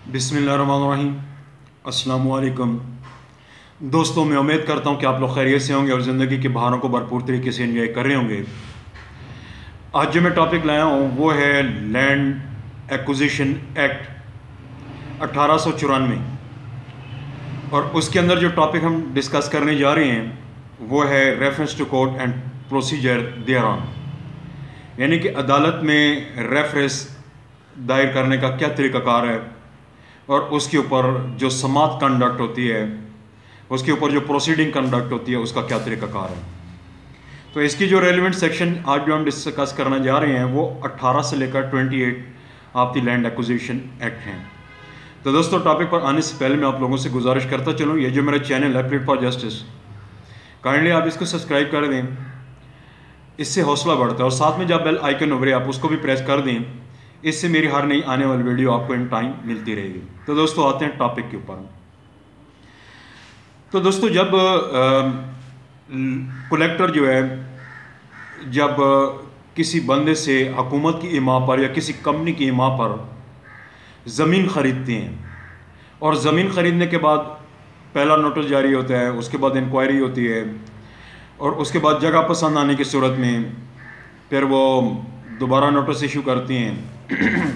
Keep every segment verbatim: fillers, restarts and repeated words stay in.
बिस्मिल्लाहिर्रहमानिर्रहीम। अस्सलाम वालेकुम दोस्तों, मैं उम्मीद करता हूँ कि आप लोग खैरियत से होंगे और ज़िंदगी की बहारों को भरपूर तरीके से एंजॉय कर रहे होंगे। आज जो मैं टॉपिक लाया हूँ वो है लैंड एक्विजिशन एक्ट अठारह सौ चौरानवे, और उसके अंदर जो टॉपिक हम डिस्कस करने जा रहे हैं वो है reference to court and procedure thereon, यानी कि अदालत में रेफरेंस दायर करने का क्या तरीक़ाकार है और उसके ऊपर जो समात कंडक्ट होती है, उसके ऊपर जो प्रोसीडिंग कंडक्ट होती है, उसका क्या तरीक़ाकार है। तो इसकी जो रेलिवेंट सेक्शन आज जो हम डिस्कस करना जा रहे हैं वो अट्ठारह से लेकर अट्ठाईस of the land acquisition act हैं। तो दोस्तों, टॉपिक पर आने से पहले मैं आप लोगों से गुजारिश करता चलूँ, ये जो मेरा चैनल है प्लेट फॉर जस्टिस, काइंडली आप इसको सब्सक्राइब कर दें, इससे हौसला बढ़ता है, और साथ में जब बेल आइकन उभरे आप उसको भी प्रेस कर दें, इससे मेरी हर नई आने वाली वीडियो आपको इन टाइम मिलती रहेगी। तो दोस्तों, आते हैं टॉपिक के ऊपर। तो दोस्तों, जब कलेक्टर जो है जब किसी बंदे से हुकूमत की इमा पर या किसी कंपनी की इमा पर ज़मीन ख़रीदते हैं, और ज़मीन ख़रीदने के बाद पहला नोटिस जारी होता है, उसके बाद इंक्वायरी होती है, और उसके बाद जगह पसंद आने की सूरत में फिर वो दोबारा नोटिस इशू करती हैं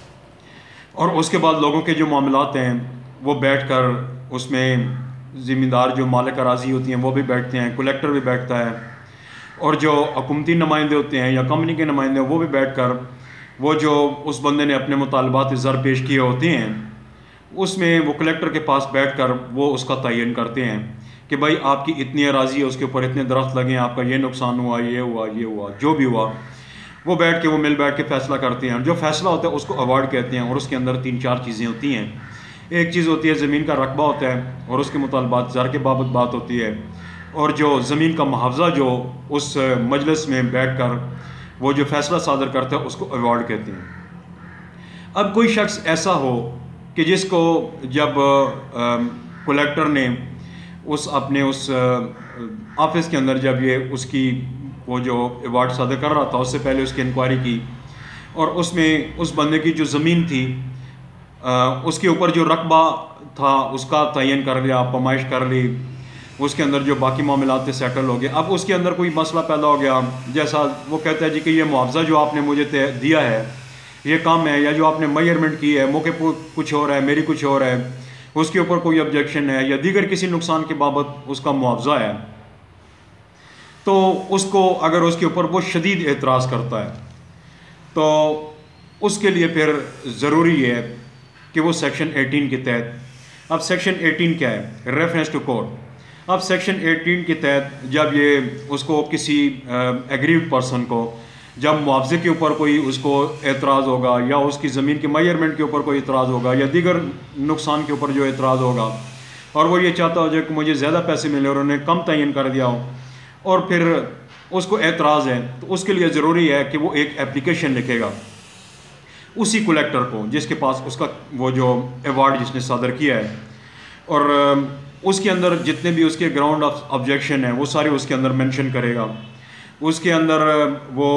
और उसके बाद लोगों के जो मामलात हैं वो बैठकर उसमें ज़िम्मेदार जो मालिक अराज़ी होती हैं वो भी बैठते हैं, कलेक्टर भी बैठता है, और जो हुकूमती नुमाइंदे होते हैं या कंपनी के नुमाइंदे वो भी बैठकर वो जो उस बंदे ने अपने मुतालबात ज़र पेश किए होते हैं उसमें वो कलेक्टर के पास बैठकर वो उसका तयन करते हैं कि भाई आपकी इतनी अराज़ी है, उसके ऊपर इतने दरख्त लगे हैं, आपका ये नुकसान हुआ, ये हुआ, ये हुआ, जो भी हुआ, वो बैठ के वो मिल बैठ के फ़ैसला करते हैं। जो फ़ैसला होता है उसको अवार्ड कहते हैं, और उसके अंदर तीन चार चीज़ें होती हैं। एक चीज़ होती है ज़मीन का रकबा होता है, और उसके मुतालबात ज़र के बाबत बात होती है, और जो ज़मीन का मुआवजा जो उस मजलिस में बैठ कर वो जो फ़ैसला सादर करता है उसको अवार्ड कहते हैं। अब कोई शख्स ऐसा हो कि जिसको जब कलेक्टर ने उस अपने उस ऑफिस के अंदर जब ये उसकी वो जो अवार्ड सादर कर रहा था उससे पहले उसकी इंक्वायरी की, और उसमें उस बंदे की जो ज़मीन थी आ, उसके ऊपर जो रकबा था उसका तयन कर लिया, पमाइश कर ली, उसके अंदर जो बाकी मामलात थे सेटल हो गए। अब उसके अंदर कोई मसला पैदा हो गया, जैसा वो कहता है जी कि ये मुआवजा जो आपने मुझे दिया है ये कम है, या जो आपने मेजरमेंट की है मौके पर कुछ और है, मेरी कुछ और है, उसके ऊपर कोई ऑब्जेक्शन है, या दीगर किसी नुकसान के बाबत उसका मुआवजा है, तो उसको अगर उसके ऊपर वो शदीद एतराज़ करता है तो उसके लिए फिर ज़रूरी है कि वो सेक्शन अठारह के तहत, अब सेक्शन अठारह क्या है, रेफरेंस टू कोर्ट। अब सेक्शन अठारह के तहत जब ये उसको किसी एग्रीड पर्सन को जब मुआवजे के ऊपर कोई उसको एतराज़ होगा, या उसकी ज़मीन के मेजरमेंट के ऊपर कोई एतराज़ होगा, या दीगर नुकसान के ऊपर जो एतराज़ होगा, और वो ये चाहता हो जाए कि मुझे ज़्यादा पैसे मिले और उन्होंने कम तयन कर दिया हो, और फिर उसको एतराज़ है, तो उसके लिए ज़रूरी है कि वो एक एप्लीकेशन लिखेगा उसी कलेक्टर को जिसके पास उसका वो जो अवार्ड जिसने सादर किया है, और उसके अंदर जितने भी उसके ग्राउंड ऑफ ऑब्जेक्शन है वो सारे उसके अंदर मेंशन करेगा। उसके अंदर वो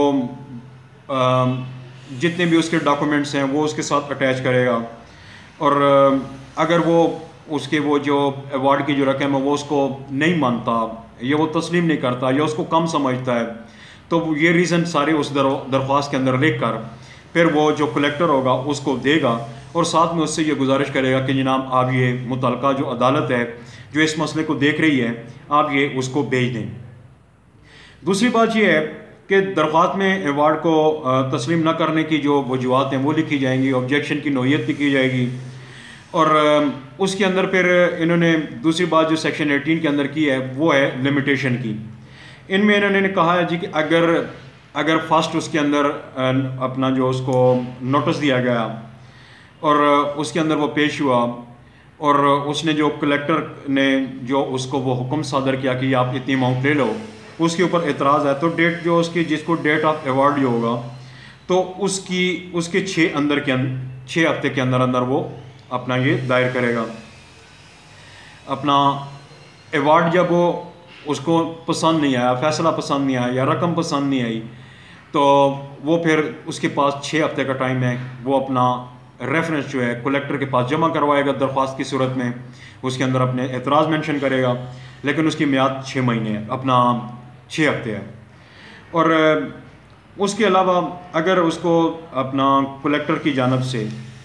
जितने भी उसके डॉक्यूमेंट्स हैं वो उसके साथ अटैच करेगा, और अगर वो उसके वो जो अवार्ड की जो रकम है वो उसको नहीं मानता या वो तस्लीम नहीं करता या उसको कम समझता है, तो ये रीज़न सारे उस दरख्वास्त के अंदर लिख कर फिर वो जो कलेक्टर होगा उसको देगा, और साथ में उससे ये गुजारिश करेगा कि जनाब आप ये मुतलका जो अदालत है जो इस मसले को देख रही है आप ये उसको भेज दें। दूसरी बात ये है कि दरख्वास्त में अवार्ड को तस्लीम न करने की जो वजूहत हैं वो लिखी जाएंगी, ऑब्जेक्शन की नौयत लिखी जाएगी, और उसके अंदर फिर इन्होंने दूसरी बात जो सेक्शन अठारह के अंदर की है वो है लिमिटेशन की। इनमें इन्होंने कहा है जी कि अगर अगर फर्स्ट उसके अंदर अपना जो उसको नोटिस दिया गया और उसके अंदर वो पेश हुआ, और उसने जो कलेक्टर ने जो उसको वो हुक्म सादर किया कि आप इतनी अमाउंट ले लो, उसके ऊपर एतराज़ है, तो डेट जो उसकी जिसको डेट ऑफ अवार्ड जो होगा तो उसकी उसके छः अंदर के अंदर छः हफ्ते के अंदर अंदर वो अपना ये दायर करेगा अपना अवार्ड। जब वो उसको पसंद नहीं आया, फ़ैसला पसंद नहीं आया या रकम पसंद नहीं आई, तो वो फिर उसके पास छः हफ्ते का टाइम है, वो अपना रेफरेंस जो है कलेक्टर के पास जमा करवाएगा दरख्वास्त की सूरत में, उसके अंदर अपने एतराज़ मेंशन करेगा, लेकिन उसकी मियाद छः महीने है, अपना छः हफ्ते है। और उसके अलावा अगर उसको अपना कलेक्टर की जानब से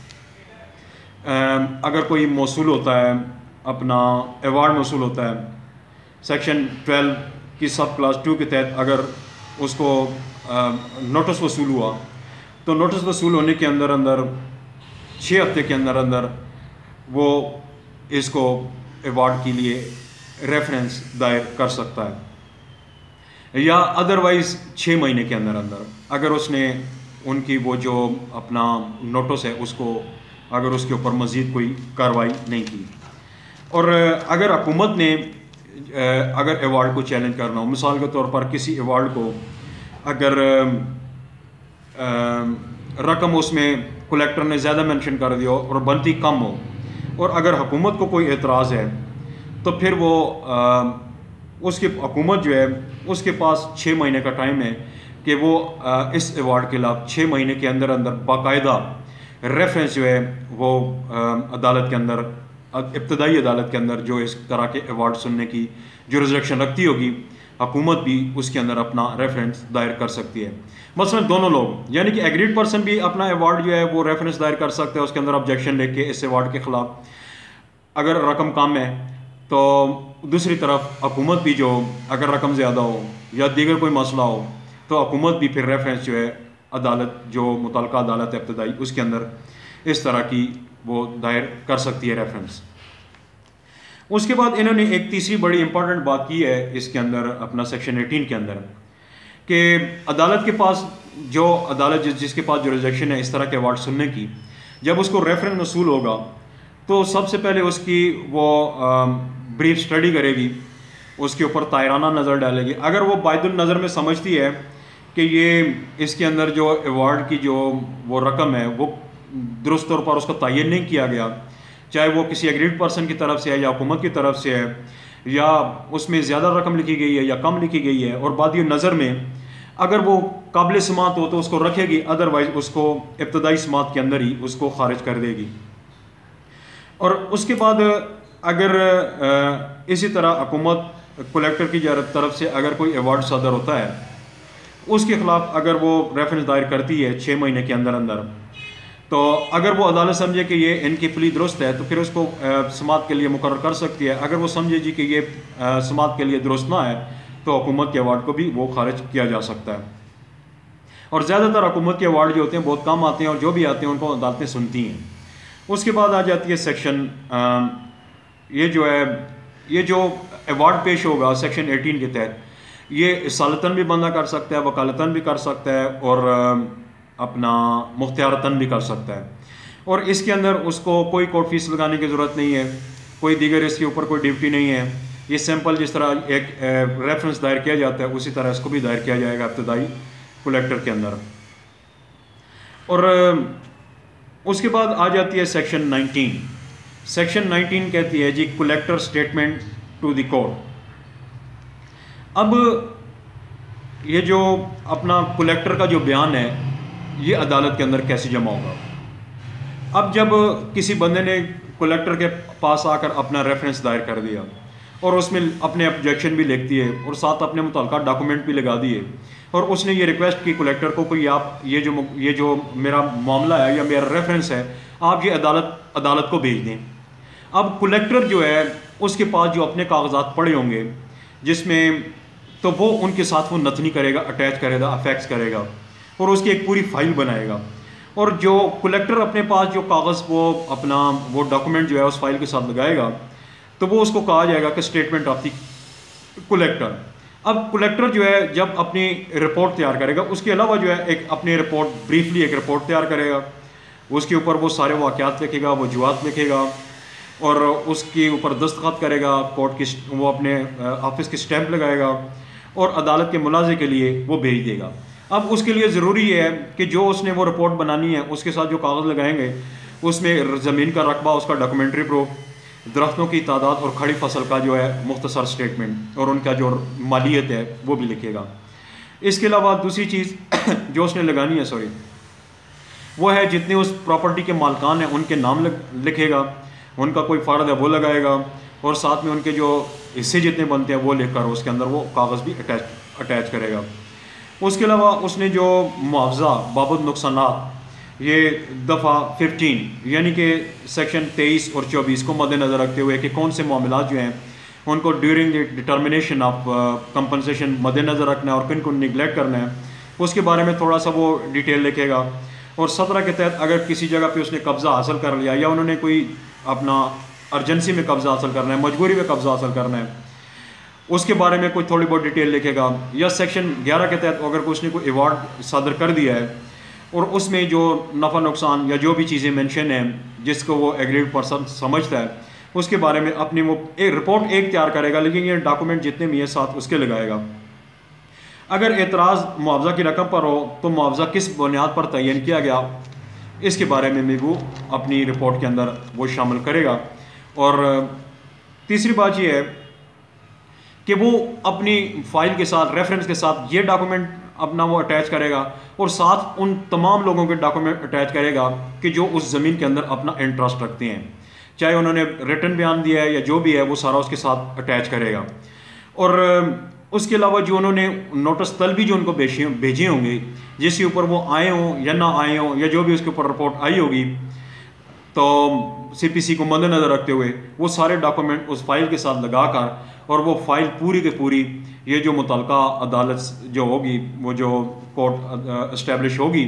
अगर कोई मौसूल होता है, अपना अवार्ड मौसूल होता है सेक्शन ट्वेल्व की सब क्लास टू के तहत, अगर उसको नोटिस वसूल हुआ तो नोटिस वसूल होने के अंदर अंदर छः हफ्ते के अंदर अंदर वो इसको अवार्ड के लिए रेफरेंस दायर कर सकता है, या अदरवाइज़ छः महीने के अंदर अंदर अगर उसने उनकी वो जो अपना नोटिस है उसको अगर उसके ऊपर मज़ीद कोई कार्रवाई नहीं की। और अगर हुकूमत ने अगर अवार्ड को चैलेंज करना हो, मिसाल के तौर पर किसी अवार्ड को अगर रकम उसमें कलेक्टर ने ज़्यादा मेंशन कर दिया और बनती कम हो, और अगर हुकूमत को कोई एतराज़ है तो फिर वो आ, उसकी हुकूमत जो है उसके पास छः महीने का टाइम है कि वो आ, इस अवार्ड के खिलाफ छः महीने के अंदर अंदर बाकायदा रेफरेंस जो है वो आ, अदालत के अंदर, इब्तदाई अदालत के अंदर जो इस तरह के अवार्ड सुनने की जो रिजर्वेशन रखती होगी, हुकूमत भी उसके अंदर अपना रेफरेंस दायर कर सकती है। मसलन दोनों लोग यानी कि एग्रीड पर्सन भी अपना अवार्ड जो है वो रेफरेंस दायर कर सकते हैं, उसके अंदर ऑब्जेक्शन लेके इस अवार्ड के ख़िलाफ़ अगर रकम कम है, तो दूसरी तरफ हुकूमत भी जो अगर रकम ज़्यादा हो या दीगर कोई मसला हो तो हुकूमत भी फिर रेफरेंस जो है अदालत जो मुतल्लिका अदालत है इब्तदाई उसके अंदर इस तरह की वो दायर कर सकती है रेफरेंस। उसके बाद इन्होंने एक तीसरी बड़ी इंपॉर्टेंट बात की है इसके अंदर अपना सेक्शन एटीन के अंदर कि अदालत के पास जो अदालत जिस जिसके पास जो रिजेक्शन है इस तरह के अवार्ड सुनने की, जब उसको रेफरेंस वसूल होगा तो सबसे पहले उसकी वो ब्रीफ स्टडी करेगी, उसके ऊपर तायराना नज़र डालेगी। अगर वो बायदुल नज़र में समझती है कि ये इसके अंदर जो अवार्ड की जो वो रकम है वो दुरुस्त तौर पर उसका तयन नहीं किया गया, चाहे वो किसी एग्रीड पर्सन की तरफ से है या हुकूमत की तरफ से है, या उसमें ज़्यादा रकम लिखी गई है या कम लिखी गई है, और बादी नज़र में अगर वो काबिल समात हो तो उसको रखेगी, अदरवाइज़ उसको इब्तदाई समात के अंदर ही उसको खारिज कर देगी। और उसके बाद अगर इसी तरह हुकूमत कलेक्टर की तरफ से अगर कोई अवार्ड सदर होता है उसके ख़िलाफ़ अगर वो रेफरेंस दायर करती है छः महीने के अंदर अंदर, तो अगर वो अदालत समझे कि ये इनकी प्ली दुरुस्त है तो फिर उसको समात के लिए मुकर्रर कर सकती है। अगर वो समझे जी कि ये समात के लिए दुरुस्त ना है तो हुकूमत के अवार्ड को भी वो खारिज किया जा सकता है। और ज़्यादातर हुकूमत के अवार्ड जो होते हैं बहुत कम आते हैं, और जो भी आते हैं उनको अदालतें सुनती हैं। उसके बाद आ जाती है सेक्शन ये जो है ये जो अवार्ड पेश होगा सेक्शन एटीन के तहत, ये सालतन भी बंदा कर सकता है, वकालतन भी कर सकता है, और अपना मुख्तियारतन भी कर सकता है। और इसके अंदर उसको कोई कोर्ट फीस लगाने की ज़रूरत नहीं है, कोई दीगर इसके ऊपर कोई ड्यूटी नहीं है। ये सिंपल जिस तरह एक रेफरेंस दायर किया जाता है उसी तरह इसको भी दायर किया जाएगा इब्तदाई कलेक्टर के अंदर। और उसके बाद आ जाती है सेक्शन नाइनटीन। सेक्शन नाइनटीन कहती है जी collector statement to the court. अब ये जो अपना कलेक्टर का जो बयान है ये अदालत के अंदर कैसे जमा होगा। अब जब किसी बंदे ने कलेक्टर के पास आकर अपना रेफरेंस दायर कर दिया और उसमें अपने ऑब्जेक्शन भी लिख दिए और साथ अपने मुतल्लिका डॉक्यूमेंट भी लगा दिए, और उसने ये रिक्वेस्ट की कलेक्टर को कोई आप ये जो ये जो मेरा मामला है या मेरा रेफरेंस है आप ये अदालत अदालत को भेज दें। अब कलेक्टर जो है उसके पास जो अपने कागजात पड़े होंगे जिसमें तो वो उनके साथ वो नथनी करेगा, अटैच करेगा, अफेक्स करेगा और उसकी एक पूरी फाइल बनाएगा। और जो कलेक्टर अपने पास जो कागज़ वो अपना वो डॉक्यूमेंट जो है उस फाइल के साथ लगाएगा तो वो उसको कहा जाएगा कि स्टेटमेंट ऑफ द कलेक्टर। अब कलेक्टर जो है जब अपनी रिपोर्ट तैयार करेगा उसके अलावा जो है एक अपनी रिपोर्ट ब्रीफली एक रिपोर्ट तैयार करेगा, उसके ऊपर वो सारे वाक़यात लिखेगा, वो जुआत लिखेगा और उसके ऊपर दस्तखत करेगा, कोर्ट की वो अपने ऑफिस की स्टैंप लगाएगा और अदालत के मुलाजे के लिए वो भेज देगा। अब उसके लिए ज़रूरी है कि जो उसने वो रिपोर्ट बनानी है उसके साथ जो कागज़ लगाएंगे उसमें ज़मीन का रकबा, उसका डॉक्यूमेंट्री प्रूफ, दरख्तों की तादाद और खड़ी फसल का जो है मुख्तसर स्टेटमेंट और उनका जो मालियत है वो भी लिखेगा। इसके अलावा दूसरी चीज़ जो उसने लगानी है सॉरी वो है जितने उस प्रॉपर्टी के मालकान हैं उनके नाम लिखेगा, उनका कोई फ़र्द है वो लगाएगा, और साथ में उनके जो हिस्से जितने बनते हैं वो लिखकर उसके अंदर वो कागज़ भी अटैच अटैच करेगा। उसके अलावा उसने जो मुआवजा बाबत नुकसानात, ये दफ़ा फिफ्टीन यानी कि सेक्शन तेईस और चौबीस को मद्देनज़र रखते हुए कि कौन से मामलात जो हैं उनको during the determination of compensation मद्देनज़र रखना है और किन को निगलेक्ट करना है, उसके बारे में थोड़ा सा वो डिटेल लिखेगा। और सत्रह के तहत अगर किसी जगह पे उसने कब्ज़ा हासिल कर लिया या उन्होंने कोई अपना अर्जेंसी में कब्ज़ा हासिल करना है, मजबूरी में कब्ज़ा हासिल करना है, उसके बारे में कोई थोड़ी बहुत डिटेल लिखेगा। या सेक्शन ग्यारह के तहत अगर उसने कोई अवार्ड सादर कर दिया है और उसमें जो नफ़ा नुकसान या जो भी चीज़ें मेंशन हैं जिसको वो एग्रीड पर्सन समझता है, उसके बारे में अपनी वो एक रिपोर्ट एक तैयार करेगा, लेकिन ये डॉक्यूमेंट जितने भी हैं साथ उसके लगाएगा। अगर एतराज़ मुआवजा की रकम पर हो तो मुआवजा किस बुनियाद पर तयन किया गया, इसके बारे में भी वो अपनी रिपोर्ट के अंदर वो शामिल करेगा। और तीसरी बात ये है कि वो अपनी फ़ाइल के साथ रेफरेंस के साथ ये डॉक्यूमेंट अपना वो अटैच करेगा और साथ उन तमाम लोगों के डॉक्यूमेंट अटैच करेगा कि जो उस ज़मीन के अंदर अपना इंटरेस्ट रखते हैं, चाहे उन्होंने रिटर्न बयान दिया है या जो भी है वो सारा उसके साथ अटैच करेगा। और उसके अलावा जो उन्होंने नोटिस तलबी जो उनको भेजे भेजे होंगे जिसके ऊपर वो आए हों या ना आए हों या जो भी उसके ऊपर रिपोर्ट आई होगी, तो सीपीसी को मद्देनज़र रखते हुए वो सारे डॉक्यूमेंट उस फाइल के साथ लगाकर और वो फाइल पूरी की पूरी ये जो मुतल्लिका अदालत जो होगी वो जो कोर्ट इस्टेब्लिश होगी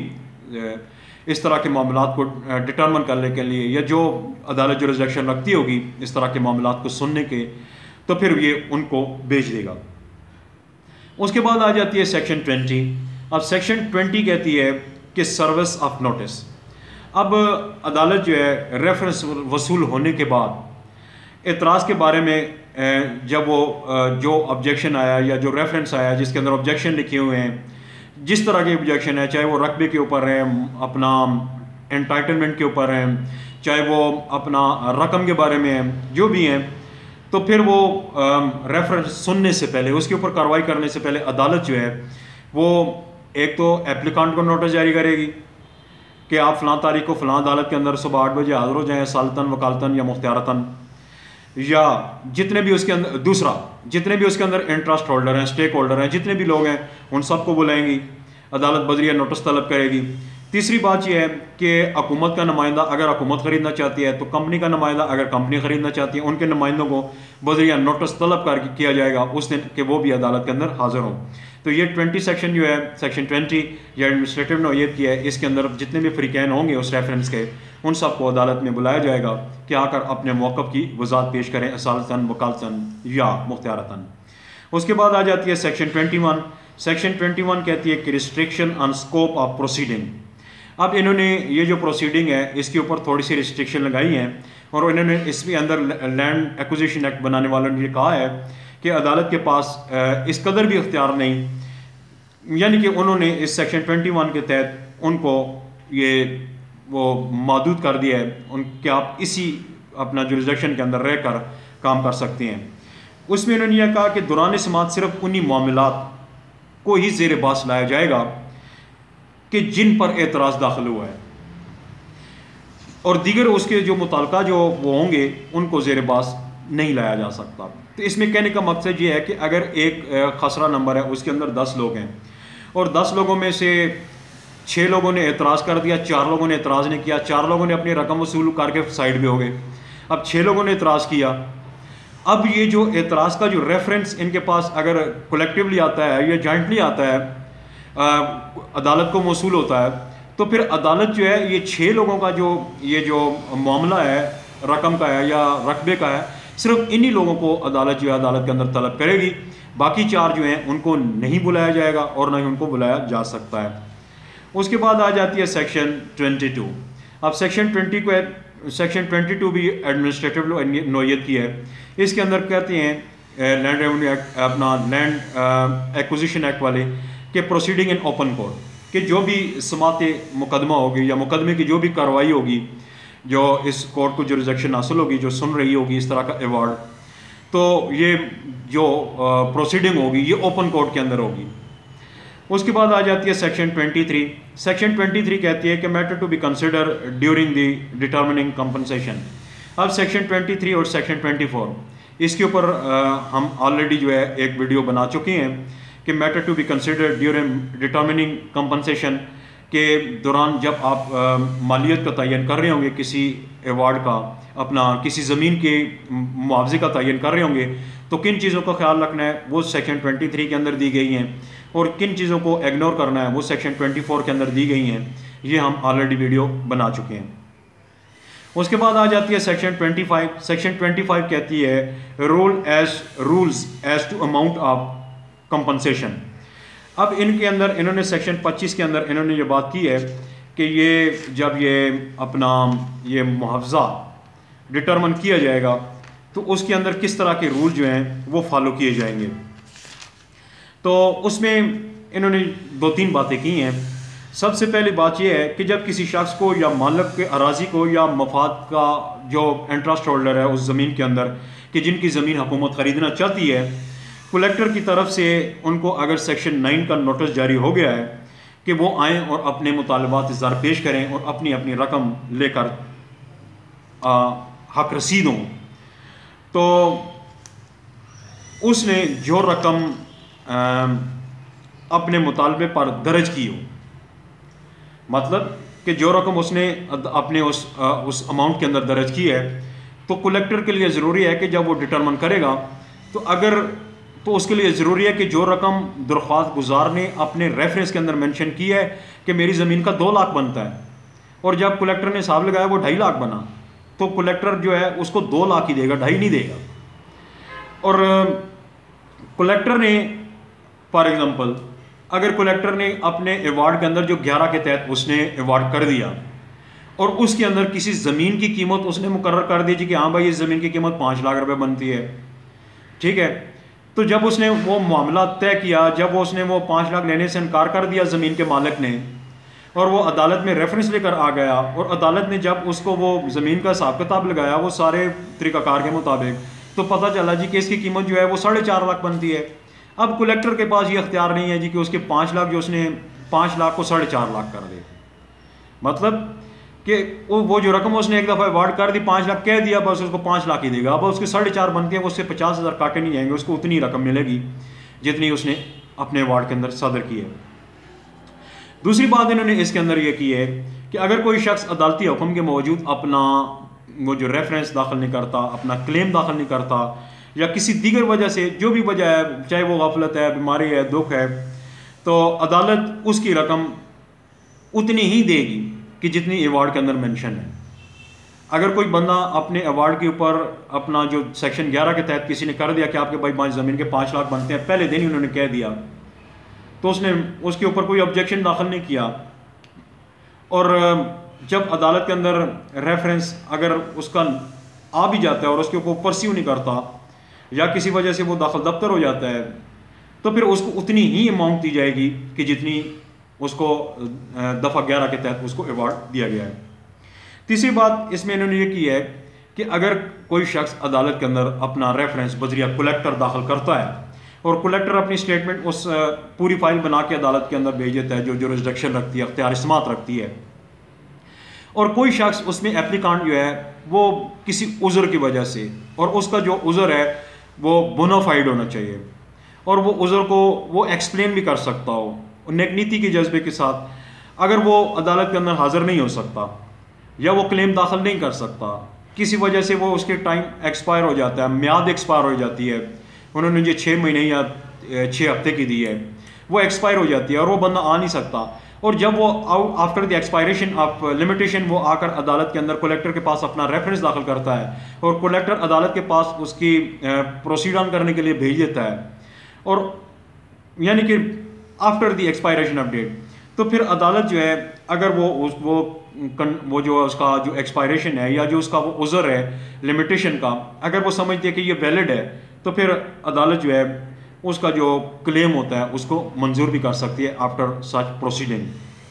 इस तरह के मामलात को डिटर्मन करने के लिए या जो अदालत जो रिजेक्शन रखती होगी इस तरह के मामलात को सुनने के, तो फिर ये उनको भेज देगा। उसके बाद आ जाती है सेक्शन ट्वेंटी। अब सेक्शन ट्वेंटी कहती है कि सर्विस ऑफ नोटिस। अब अदालत जो है रेफरेंस वसूल होने के बाद एतराज़ के बारे में जब वो जो ऑब्जेक्शन आया या जो रेफरेंस आया जिसके अंदर ऑब्जेक्शन लिखे हुए हैं, जिस तरह के ऑब्जेक्शन है, चाहे वो रकबे के ऊपर है, अपना एंटाइटलमेंट के ऊपर है, चाहे वो अपना रकम के बारे में है, जो भी हैं, तो फिर वो रेफरेंस सुनने से पहले उसके ऊपर कार्रवाई करने से पहले अदालत जो है वो एक तो एप्लीकांट को नोटिस जारी करेगी कि आप फ़लाँ तारीख को फ़लाँ अदालत के अंदर सुबह आठ बजे हाज़िर हो जाएँ सालतन वकालतन या मुख्तियारतन, या जितने भी उसके अंदर दूसरा जितने भी उसके अंदर इंटरेस्ट होल्डर हैं, स्टेक होल्डर हैं, जितने भी लोग हैं उन सबको बुलाएंगी, अदालत बजरिया नोटिस तलब करेगी। तीसरी बात यह है कि हुकूमत का नुमाइंदा अगर हुकूमत ख़रीदना चाहती है तो कंपनी का नुमाइंदा अगर कंपनी ख़रीदना चाहती है उनके नुमाइंदों को बजरिया नोटिस तलब कर किया जाएगा उस दिन कि वो भी अदालत के अंदर हाज़िर हों। तो ये ट्वेंटी सेक्शन जो है सेक्शन ट्वेंटी या एडमिनिस्ट्रेटिव नौयत की है, इसके अंदर जितने भी फ़रीक़ैन होंगे उस रेफरेंस के उन सबको अदालत में बुलाया जाएगा कि आकर अपने मौक़िफ़ की वज़ाहत पेश करें असालतन वकालतन या मुख्तियारतन। उसके बाद आ जाती है section twenty one. Section twenty one कहती है कि restriction on scope of proceeding. अब इन्होंने ये जो प्रोसीडिंग है इसके ऊपर थोड़ी सी रिस्ट्रिक्शन लगाई हैं और इन्होंने इसमें अंदर लैंड एक्विजिशन एक्ट बनाने वालों ने ये कहा है कि अदालत के पास इस कदर भी इख्तियार नहीं, यानी कि उन्होंने इस सेक्शन ट्वेंटी वन के तहत उनको ये वो महदूद कर दिया है उनके आप इसी अपना जुरिसडिक्शन के अंदर रहकर काम कर सकते हैं। उसमें उन्होंने यह कहा कि दौरान समात सिर्फ उन्हीं मामलात को ही ज़ेर बास लाया जाएगा कि जिन पर एतराज़ दाखिल हुआ है और दीगर उसके जो मुताल्लिका जो वो होंगे उनको ज़ेर बास नहीं लाया जा सकता। तो इसमें कहने का मकसद ये है कि अगर एक खसरा नंबर है उसके अंदर दस लोग हैं और दस लोगों में से छः लोगों ने एतराज़ कर दिया, चार लोगों ने एतराज़ नहीं किया, चार लोगों ने अपनी रकम वसूल करके साइड में हो गए, अब छः लोगों ने एतराज़ किया। अब ये जो एतराज़ का जो रेफरेंस इनके पास अगर कलेक्टिवली आता है या जॉइंटली आता है आ, अदालत को मौसूल होता है, तो फिर अदालत जो है ये छः लोगों का जो ये जो मामला है रकम का है या रकबे का है, सिर्फ इन्हीं लोगों को अदालत जो है अदालत के अंदर तलब करेगी, बाकी चार जो हैं उनको नहीं बुलाया जाएगा और ना ही उनको बुलाया जा सकता है। उसके बाद आ जाती है सेक्शन ट्वेंटी टू। अब सेक्शन ट्वेंटी को सेक्शन ट्वेंटी टू भी एडमिनिस्ट्रेटिव नौयत की है। इसके अंदर कहते हैं लैंड रेवेन्यू एक्ट अपना लैंड एक्विजिशन एक्ट वाले कि प्रोसीडिंग इन ओपन कोर्ट कि जो भी समात मुकदमा होगी या मुकदमे की जो भी कार्रवाई होगी जो इस कोर्ट को जुरिसडिक्शन हासिल होगी जो सुन रही होगी इस तरह का अवार्ड, तो ये जो प्रोसीडिंग होगी ये ओपन कोर्ट के अंदर होगी। उसके बाद आ जाती है सेक्शन तेईस। सेक्शन तेईस कहती है कि matter to be consider during the determining compensation. अब सेक्शन तेईस और सेक्शन चौबीस इसके ऊपर हम ऑलरेडी जो है एक वीडियो बना चुके हैं कि matter to be consider during determining compensation के दौरान जब आप आ, मालियत का तयन कर रहे होंगे, किसी एवार्ड का, अपना किसी ज़मीन के मुआवजे का तयन कर रहे होंगे, तो किन चीज़ों का ख्याल रखना है वो सेक्शन तेईस के अंदर दी गई हैं, और किन चीज़ों को इग्नोर करना है वो सेक्शन चौबीस के अंदर दी गई हैं। ये हम ऑलरेडी वीडियो बना चुके हैं। उसके बाद आ जाती है सेक्शन पच्चीस। सेक्शन पच्चीस कहती है rule as rules as to amount of compensation. अब इनके अंदर इन्होंने सेक्शन पच्चीस के अंदर इन्होंने ये बात की है कि ये जब ये अपना ये मुआवजा डिटरमिन किया जाएगा तो उसके अंदर किस तरह के रूल जो हैं वो फॉलो किए जाएंगे। तो उसमें इन्होंने दो तीन बातें की हैं। सबसे पहली बात यह है कि जब किसी शख्स को या मालिक के अराजी को या मफाद का जो इंटरेस्ट होल्डर है उस ज़मीन के अंदर कि जिनकी ज़मीन हुकूमत ख़रीदना चाहती है, कलेक्टर की तरफ से उनको अगर सेक्शन नाइन का नोटिस जारी हो गया है कि वो आएँ और अपने मुतालबात इज़हार पेश करें और अपनी अपनी रकम लेकर हक रसीद हों, तो उसने जो रकम अपने मुतालबे पर दर्ज की हो, मतलब कि जो रकम उसने अपने उस आ, उस अमाउंट के अंदर दर्ज की है, तो कलेक्टर के लिए ज़रूरी है कि जब वो डिटरमिन करेगा तो अगर तो उसके लिए ज़रूरी है कि जो रकम दरख्वास्त गुजार ने अपने रेफरेंस के अंदर मेंशन की है कि मेरी ज़मीन का दो लाख बनता है, और जब कलेक्टर ने हिसाब लगाया वो ढाई लाख बना, तो कलेक्टर जो है उसको दो लाख ही देगा, ढाई नहीं देगा। और कलेक्टर ने फॉर एग्ज़ाम्पल अगर कलेक्टर ने अपने अवार्ड के अंदर जो ग्यारह के तहत उसने अवार्ड कर दिया और उसके अंदर किसी ज़मीन की कीमत उसने मुकर्रर कर दी कि हाँ भाई इस ज़मीन की कीमत पाँच लाख रुपए बनती है, ठीक है, तो जब उसने वो मामला तय किया, जब वो उसने वो पाँच लाख लेने से इनकार कर दिया ज़मीन के मालिक ने, और वो अदालत में रेफरेंस लेकर आ गया, और अदालत ने जब उसको वो ज़मीन का हिसाब किताब लगाया वो सारे तरीक़ाकार के मुताबिक, तो पता चला जी कि इसकी कीमत जो है वो साढ़े चार लाख बनती है। अब कलेक्टर के पास ये अख्तियार नहीं है जी कि उसके पाँच लाख जो उसने पाँच लाख को साढ़े चार लाख कर दे, मतलब कि वो वो जो रकम उसने एक दफ़ा अवार्ड कर दी, पाँच लाख कह दिया, बस उसको पाँच लाख ही देगा। अब उसके साढ़े चार बनते हैं, उससे पचास हज़ार काटे नहीं जाएंगे, उसको उतनी रकम मिलेगी जितनी उसने अपने अवार्ड के अंदर सदर की है। दूसरी बात इन्होंने इसके अंदर यह की है कि अगर कोई शख्स अदालती हुक्म के मौजूद अपना वो जो रेफरेंस दाखिल नहीं करता, अपना क्लेम दाखिल नहीं करता, या किसी दीगर वजह से जो भी वजह है, चाहे वो गफलत है, बीमारी है, दुख है, तो अदालत उसकी रकम उतनी ही देगी कि जितनी अवार्ड के अंदर मेंशन है। अगर कोई बंदा अपने अवार्ड के ऊपर अपना जो सेक्शन ग्यारह के तहत किसी ने कर दिया कि आपके भाई पाँच ज़मीन के पाँच लाख बनते हैं, पहले दिन ही उन्होंने कह दिया, तो उसने उसके ऊपर कोई ऑब्जेक्शन दाखिल नहीं किया, और जब अदालत के अंदर रेफरेंस अगर उसका आ भी जाता है और उसके ऊपर परस्यू नहीं करता या किसी वजह से वो दाखिल दफ्तर हो जाता है, तो फिर उसको उतनी ही अमाउंट दी जाएगी कि जितनी उसको दफ़ा ग्यारह के तहत उसको अवार्ड दिया गया है। तीसरी बात इसमें इन्होंने ये की है कि अगर कोई शख्स अदालत के अंदर अपना रेफरेंस बजरिया कलेक्टर दाखिल करता है और कलेक्टर अपनी स्टेटमेंट उस पूरी फाइल बना के अदालत के अंदर भेज देता है जो जुरिस्डिक्शन रखती है, अख्तियार समात रखती है, और कोई शख्स उसमें एप्लीकांट जो है वो किसी उज़र की वजह से, और उसका जो उज़र है वो बोनाफाइड होना चाहिए, और वो उज़र को वो एक्सप्लेन भी कर सकता हो नेक नीति के जज्बे के साथ, अगर वो अदालत के अंदर हाजिर नहीं हो सकता या वो क्लेम दाखिल नहीं कर सकता, किसी वजह से वो उसके टाइम एक्सपायर हो जाता है, म्याद एक्सपायर हो जाती है, उन्होंने जो छः महीने या छः हफ्ते की दी है वो एक्सपायर हो जाती है और वो बंदा आ नहीं सकता, और जब वो out after the expiration of limitation वो आकर अदालत के अंदर कलेक्टर के पास अपना रेफरेंस दाखिल करता है और कलेक्टर अदालत के पास उसकी प्रोसीड ऑन करने के लिए भेज देता है, और यानी कि after the expiration of date, तो फिर अदालत जो है अगर वो उस वो वो जो उसका जो एक्सपायरेशन है या जो उसका वो उज़र है लिमिटेशन का, अगर वो समझती है कि ये वैलिड है, तो फिर अदालत जो है उसका जो क्लेम होता है उसको मंजूर भी कर सकती है आफ्टर सच प्रोसीडिंग।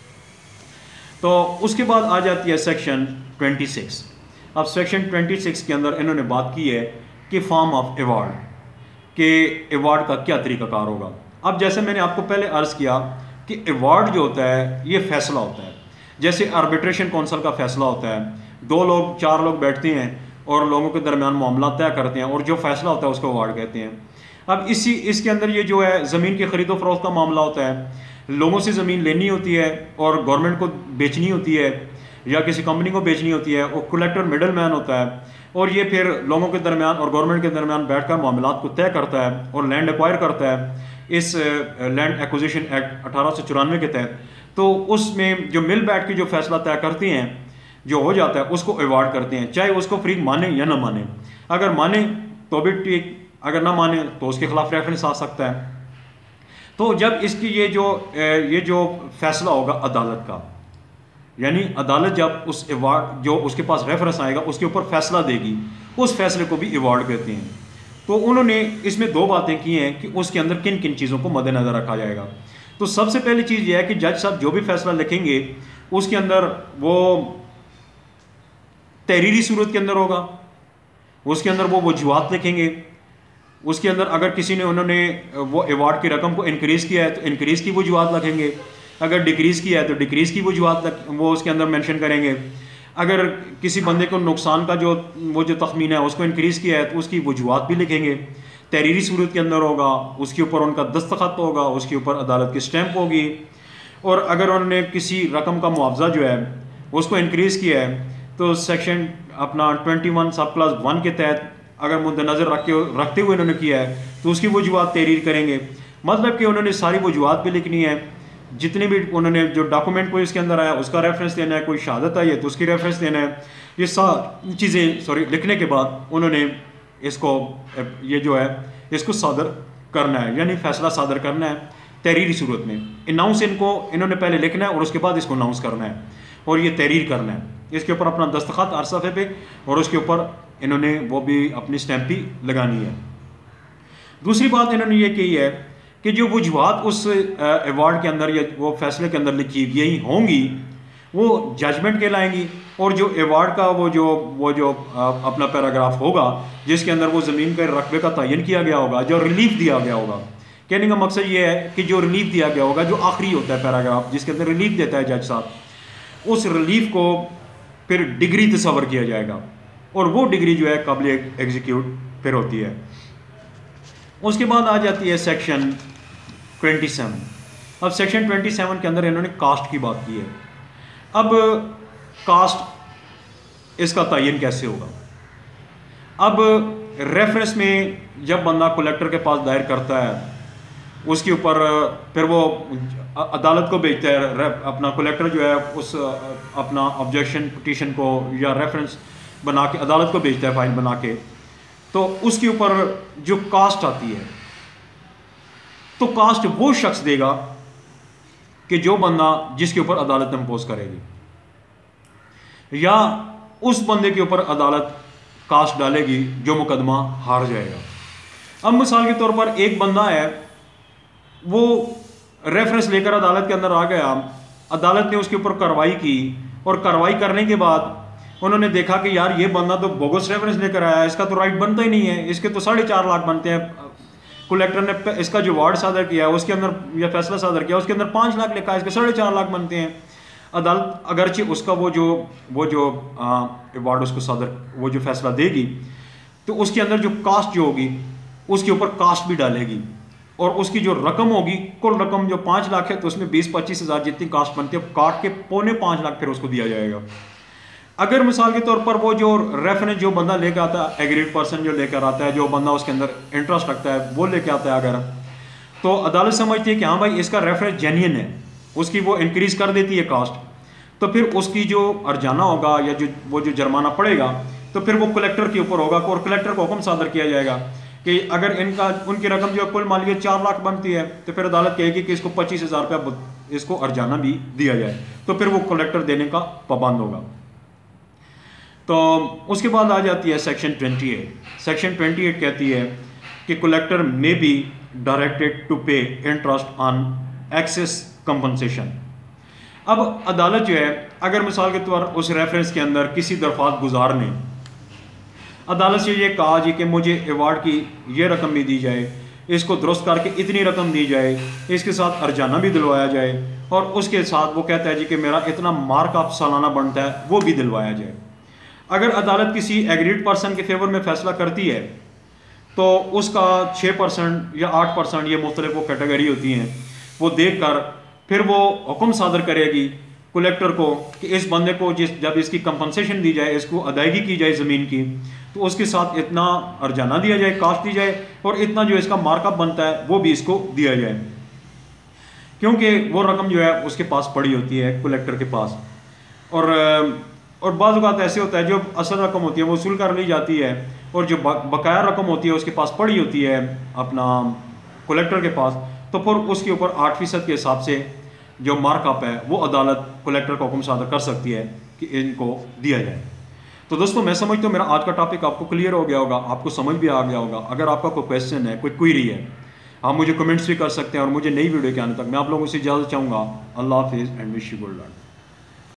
तो उसके बाद आ जाती है सेक्शन छब्बीस। अब सेक्शन छब्बीस के अंदर इन्होंने बात की है कि फॉर्म ऑफ अवार्ड, के अवार्ड का क्या तरीक़ाकार होगा। अब जैसे मैंने आपको पहले अर्ज़ किया कि अवार्ड जो होता है ये फैसला होता है। जैसे आर्बिट्रेशन काउंसिल का फैसला होता है, दो लोग चार लोग बैठते हैं और लोगों के दरमियान मामला तय करते हैं और जो फैसला होता है उसको अवार्ड कहते हैं। अब इसी इसके अंदर ये जो है ज़मीन की ख़रीदो फरोख्त का मामला होता है, लोगों से ज़मीन लेनी होती है और गवर्नमेंट को बेचनी होती है या किसी कंपनी को बेचनी होती है, और कलेक्टर मिडल मैन होता है और ये फिर लोगों के दरमियान और गवर्नमेंट के दरमियान बैठकर मामलात को तय करता है और लैंड एक्वायर करता है इस लैंड एक्विजिशन एक्ट अठारह सौ चौरानवे के तहत। तो उसमें जो मिल बैठ के जो फैसला तय करती हैं जो हो जाता है उसको अवार्ड करते हैं, चाहे उसको फ्री माने या ना माने। अगर माने तो भी ठीक, अगर ना माने तो उसके खिलाफ रेफरेंस आ सकता है। तो जब इसकी ये जो ये जो फैसला होगा अदालत का, यानी अदालत जब उस अवार्ड जो उसके पास रेफरेंस आएगा उसके ऊपर फैसला देगी, उस फैसले को भी अवार्ड कहते हैं। तो उन्होंने इसमें दो बातें की हैं कि उसके अंदर किन किन चीज़ों को मद्देनज़र रखा जाएगा। तो सबसे पहली चीज़ यह है कि जज साहब जो भी फैसला लिखेंगे उसके अंदर वो तहरीरी सूरत के अंदर होगा, उसके अंदर वो वजूहात लिखेंगे, उसके अंदर अगर किसी ने उन्होंने वो अवार्ड की रकम को इंक्रीज़ किया है तो इंक्रीज़ की वजूहात लिखेंगे, अगर डिक्रीज़ किया है तो डिक्रीज़ की वजूहात वो उसके अंदर मेंशन करेंगे, अगर किसी बंदे को नुकसान का जो वो जो तखमीना है उसको इंक्रीज़ किया है तो उसकी वजूहात भी लिखेंगे, तहरीरी सूरत के अंदर होगा, उसके ऊपर उनका दस्तखत होगा, उसके ऊपर अदालत की स्टैंप होगी। और अगर उन्होंने किसी रकम का मुआवजा जो है उसको इंक्रीज़ किया है तो सेक्शन अपना twenty one sub clause one के तहत अगर मुद्देनज़र रख के रखते हुए उन्होंने किया है तो उसकी वजूहात तहरीर करेंगे। मतलब कि उन्होंने सारी वजूहात भी लिखनी है, जितने भी उन्होंने जो डॉक्यूमेंट कोई इसके अंदर आया उसका रेफरेंस देना है, कोई शहादत आई है तो उसकी रेफरेंस देना है। ये सारी चीज़ें सॉरी लिखने के बाद उन्होंने इसको ये जो है इसको सादर करना है, यानी फैसला सादर करना है तहरीरी सूरत में। अनाउंस इनको इन्होंने पहले लिखना है और उसके बाद इसको अनाउंस करना है और ये तहरीर करना है, इसके ऊपर अपना दस्तखत हर सफ़े पे और उसके ऊपर इन्होंने वो भी अपनी स्टैंप भी लगानी है। दूसरी बात इन्होंने ये कही है कि जो वजूहात उस अवार्ड के अंदर या वो फैसले के अंदर लिखी गई होंगी वो जजमेंट कहलाएंगी, और जो अवार्ड का वो जो वो जो अपना पैराग्राफ होगा जिसके अंदर वो ज़मीन के रकबे का तयन किया गया होगा, जो रिलीफ दिया गया होगा। कहने का मकसद ये है कि जो रिलीफ दिया गया होगा, जो आखिरी होता है पैराग्राफ जिसके अंदर रिलीफ देता है जज साहब, उस रिलीफ को फिर डिग्री तस्वर किया जाएगा और वो डिग्री जो है काबिल एग्जीक्यूट फिर होती है। उसके बाद आ जाती है सेक्शन ट्वेंटी सेवन। अब सेक्शन ट्वेंटी सेवन के अंदर इन्होंने कास्ट की बात की है। अब कास्ट इसका तयन कैसे होगा? अब रेफरेंस में जब बंदा कलेक्टर के पास दायर करता है उसके ऊपर फिर वो अदालत को भेजता है, अपना कलेक्टर जो है उस अपना ऑब्जेक्शन पिटीशन को या रेफरेंस बना के अदालत को भेजता है फाइल बना के, तो उसके ऊपर जो कास्ट आती है तो कास्ट वो शख्स देगा कि जो बंदा जिसके ऊपर अदालत इंपोज करेगी, या उस बंदे के ऊपर अदालत कास्ट डालेगी जो मुकदमा हार जाएगा। अब मिसाल के तौर पर एक बंदा है वो रेफरेंस लेकर अदालत के अंदर आ गया, अदालत ने उसके ऊपर कार्रवाई की और कार्रवाई करने के बाद उन्होंने देखा कि यार ये बंदा तो बोगस रेफरेंस लेकर आया, इसका तो राइट बनता ही नहीं है, इसके तो साढ़े चार लाख बनते हैं। कलेक्टर ने इसका जो वार्ड सादर किया उसके अंदर या फैसला सादर किया उसके अंदर पाँच लाख लिखा है, इसके साढ़े चार लाख बनते हैं। अदालत अगरचे उसका वो जो वो जो वार्ड उसको सादर वो जो फैसला देगी तो उसके अंदर जो कास्ट जो होगी उसके ऊपर कास्ट भी डालेगी और उसकी जो रकम होगी कुल रकम जो पाँच लाख है तो उसमें बीस पच्चीस हज़ार जितनी कास्ट बनती है काट के पौने पाँच लाख फिर उसको दिया जाएगा। अगर मिसाल के तौर पर वो जो रेफरेंस जो बंदा लेकर आता है, एग्रीड पर्सन जो लेकर आता है, जो बंदा उसके अंदर इंटरेस्ट रखता है वो लेके आता है, अगर तो अदालत समझती है कि हाँ भाई इसका रेफरेंस जेन्युइन है, उसकी वो इंक्रीज़ कर देती है कास्ट, तो फिर उसकी जो अर्जाना होगा या जो वो जो जुर्माना पड़ेगा तो फिर वो कलेक्टर के ऊपर होगा और कलेक्टर को हुक्म सादर किया जाएगा कि अगर इनका उनकी रकम जो कुल मालियत चार लाख बनती है तो फिर अदालत कहेगी कि इसको पच्चीस हज़ार रुपया इसको अर्जाना भी दिया जाए, तो फिर वो कलेक्टर देने का पाबंद होगा। तो उसके बाद आ जाती है section twenty eight. Section twenty eight कहती है कि collector may be directed to pay interest on excess compensation. अब अदालत जो है अगर मिसाल के तौर उस रेफरेंस के अंदर किसी दरख्वास्त गुजार ने अदालत से ये कहा जी कि मुझे अवार्ड की ये रकम भी दी जाए इसको दुरुस्त करके इतनी रकम दी जाए, इसके साथ अर्जाना भी दिलवाया जाए और उसके साथ वो कहता है जी कि मेरा इतना मार्क आप सालाना बनता है वो भी दिलवाया जाए। अगर अदालत किसी एग्रीड पर्सन के फेवर में फ़ैसला करती है तो उसका छः परसेंट या आठ परसेंट ये मुख्तलिफ वो कैटेगरी होती हैं, वो देख कर फिर वो हुक्म सादर करेगी कलेक्टर को कि इस बंदे को जिस जब इसकी कंपनसेशन दी जाए, इसको अदायगी की जाए ज़मीन की, तो उसके साथ इतना अर्जाना दिया जाए, कास्ट दी जाए और इतना जो इसका मार्कअप बनता है वो भी इसको दिया जाए, क्योंकि वो रकम जो है उसके पास पड़ी होती है कलेक्टर के पास। और और बाज़ औक़ात ऐसे होता है जो असल रकम होती है वो वसूल कर ली जाती है और जो बकाया रकम होती है उसके पास पड़ी होती है अपना कलेक्टर के पास, तो फिर उसके ऊपर आठ फीसद के हिसाब से जो मार्कअप है वो अदालत कलेक्टर को हुक्म सादर कर सकती है कि इनको दिया जाए। तो दोस्तों मैं समझता हूँ मेरा आज का टॉपिक आपको क्लियर हो गया होगा, आपको समझ भी आ गया होगा। अगर आपका कोई क्वेश्चन है, कोई क्वेरी है, आप मुझे कमेंट्स भी कर सकते हैं और मुझे नई वीडियो के आने तक मैं आप लोगों से इजाज़त चाहूँगा। अल्लाह हाफिज़ and wish you good luck.